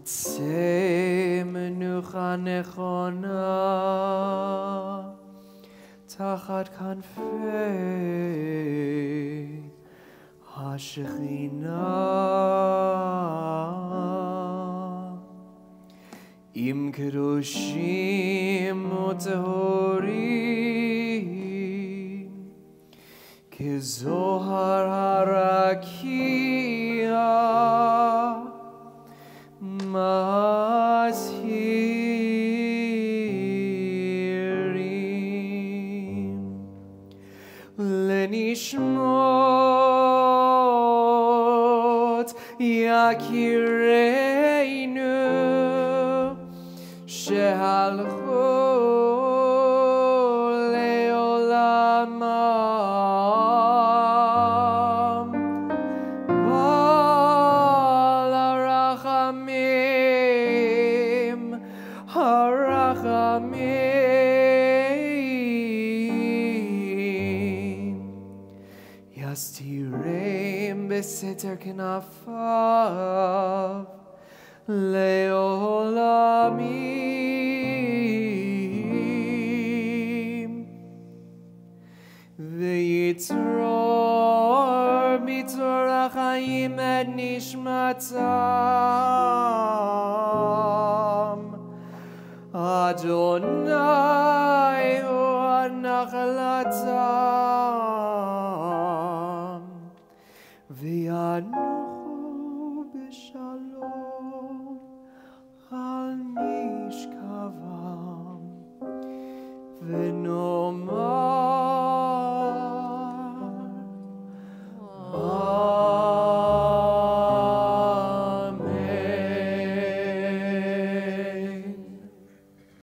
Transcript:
תצא מנוחה נכונה תחת כנפי השכינה. עם קדושים וטהורים כזוהר הרקיע מזהירים לנשמות יקירינו שהלכו לעולמם. בעל הרחמים, הרחמים, יסתירם בסתר כנפיו לעולמים, ויצרור מצרור החיים את נשמתם. אדוני הוא הנחלתם, וינוחו בשלום על משכבם,